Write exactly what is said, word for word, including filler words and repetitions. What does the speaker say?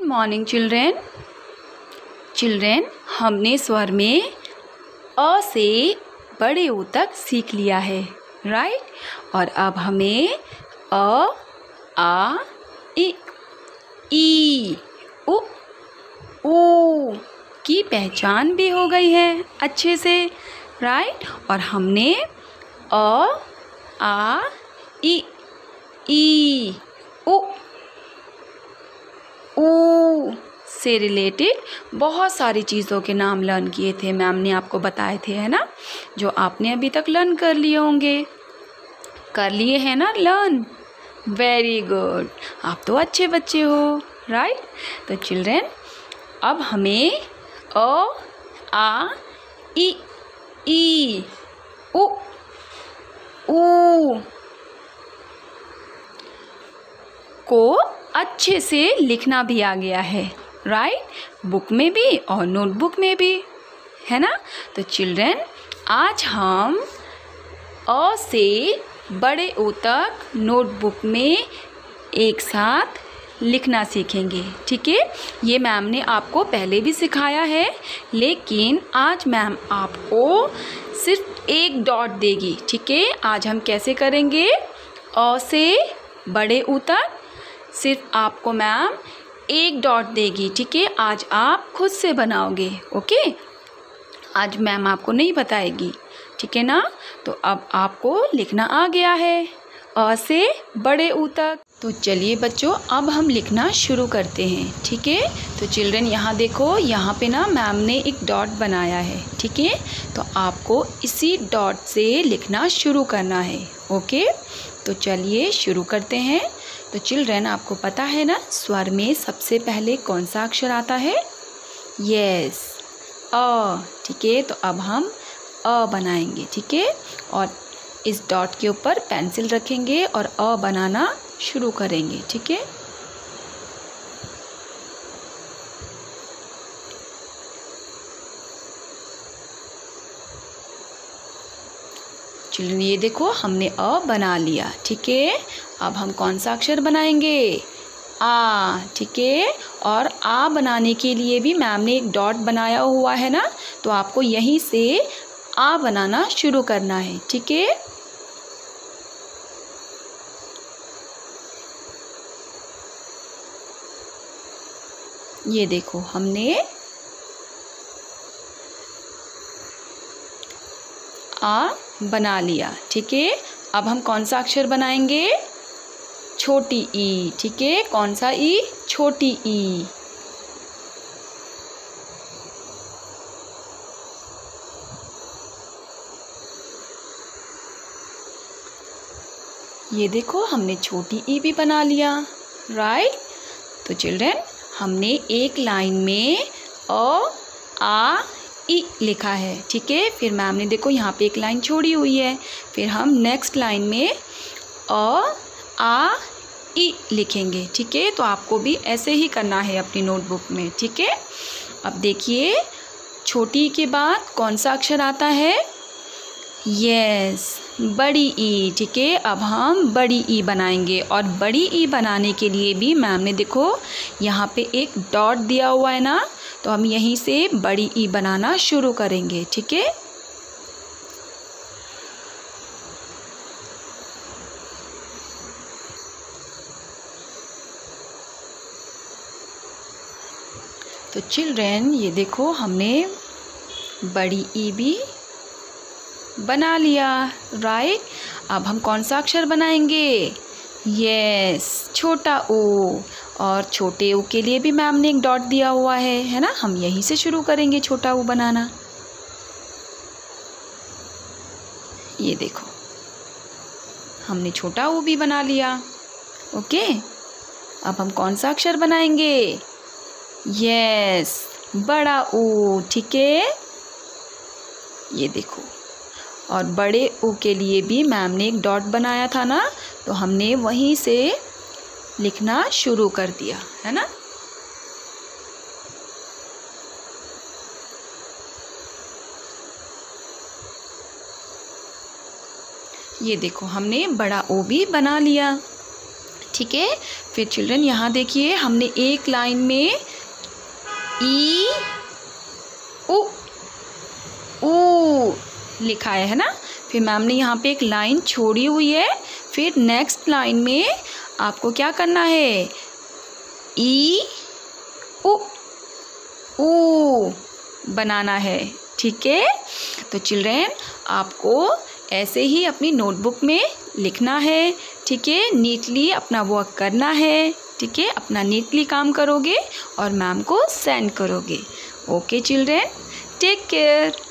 Morning children. Children हमने स्वर में अ से बड़े ऊ तक सीख लिया है, राइट। और अब हमें अ आ इ ई उ ऊ की पहचान भी हो गई है अच्छे से, राइट। और हमने अ आ इ ई उ ऊ से रिलेटेड बहुत सारी चीज़ों के नाम लर्न किए थे, मैम ने आपको बताए थे, है ना, जो आपने अभी तक लर्न कर लिए होंगे। कर लिए हैं ना लर्न? वेरी गुड, आप तो अच्छे बच्चे हो, राइट। तो चिल्ड्रेन अब हमें अ आ इ ई उ ऊ को अच्छे से लिखना भी आ गया है, राइट। बुक में भी और नोटबुक में भी, है ना। तो चिल्ड्रेन आज हम अ से बड़े ऊ तक नोटबुक में एक साथ लिखना सीखेंगे, ठीक है। ये मैम ने आपको पहले भी सिखाया है, लेकिन आज मैम आपको सिर्फ एक डॉट देगी, ठीक है। आज हम कैसे करेंगे? अ से बड़े ऊ तक सिर्फ आपको मैम एक डॉट देगी, ठीक है। आज आप खुद से बनाओगे, ओके। आज मैम आपको नहीं बताएगी, ठीक है ना। तो अब आपको लिखना आ गया है अ से बड़े ऊ तक। तो चलिए बच्चों, अब हम लिखना शुरू करते हैं, ठीक है। तो चिल्ड्रन यहाँ देखो, यहाँ पे ना मैम ने एक डॉट बनाया है, ठीक है। तो आपको इसी डॉट से लिखना शुरू करना है, ओके। तो चलिए शुरू करते हैं। तो चिल्ड्रन आपको पता है ना, स्वर में सबसे पहले कौन सा अक्षर आता है? यस, अ, ठीक है। तो अब हम अ बनाएंगे, ठीक है। और इस डॉट के ऊपर पेंसिल रखेंगे और अ बनाना शुरू करेंगे, ठीक है। चिल्ड्रन ये देखो, हमने अ बना लिया, ठीक है। अब हम कौन सा अक्षर बनाएंगे? आ, ठीक है। और आ बनाने के लिए भी मैम ने एक डॉट बनाया हुआ है ना, तो आपको यहीं से आ बनाना शुरू करना है, ठीक है। ये देखो, हमने आ बना लिया, ठीक है। अब हम कौन सा अक्षर बनाएंगे? छोटी ई, ठीक है। कौन सा ई? छोटी ई। ये देखो, हमने छोटी ई भी बना लिया, राइट। तो चिल्ड्रन हमने एक लाइन में अ आ इ लिखा है, ठीक है। फिर मैम ने देखो यहाँ पे एक लाइन छोड़ी हुई है, फिर हम नेक्स्ट लाइन में अ आ इ लिखेंगे, ठीक है। तो आपको भी ऐसे ही करना है अपनी नोटबुक में, ठीक है। अब देखिए, छोटी के बाद कौन सा अक्षर आता है? यस, बड़ी ई, ठीक है। अब हम बड़ी ई बनाएंगे, और बड़ी ई बनाने के लिए भी मैम ने देखो यहाँ पे एक डॉट दिया हुआ है ना, तो हम यहीं से बड़ी ई बनाना शुरू करेंगे, ठीक है। तो चिल्ड्रन ये देखो, हमने बड़ी ई भी बना लिया, राइट। अब हम कौन सा अक्षर बनाएंगे? यस, छोटा ओ। और छोटे ओ के लिए भी मैम ने एक डॉट दिया हुआ है है ना, हम यहीं से शुरू करेंगे छोटा ओ बनाना। ये देखो, हमने छोटा ओ भी बना लिया, ओके। अब हम कौन सा अक्षर बनाएंगे? यस, बड़ा ओ, ठीक है। ये देखो, और बड़े ऊ के लिए भी मैम ने एक डॉट बनाया था ना, तो हमने वहीं से लिखना शुरू कर दिया, है ना। ये देखो, हमने बड़ा ओ भी बना लिया, ठीक है। फिर चिल्ड्रन यहाँ देखिए, हमने एक लाइन में ई उ ऊ लिखा है ना। फिर मैम ने यहाँ पे एक लाइन छोड़ी हुई है। फिर नेक्स्ट लाइन में आपको क्या करना है, ई उ ऊ बनाना है, ठीक है। तो चिल्ड्रन आपको ऐसे ही अपनी नोटबुक में लिखना है, ठीक है। नीटली अपना वर्क करना है, ठीक है। अपना नीटली काम करोगे और मैम को सेंड करोगे। Okay children, take care.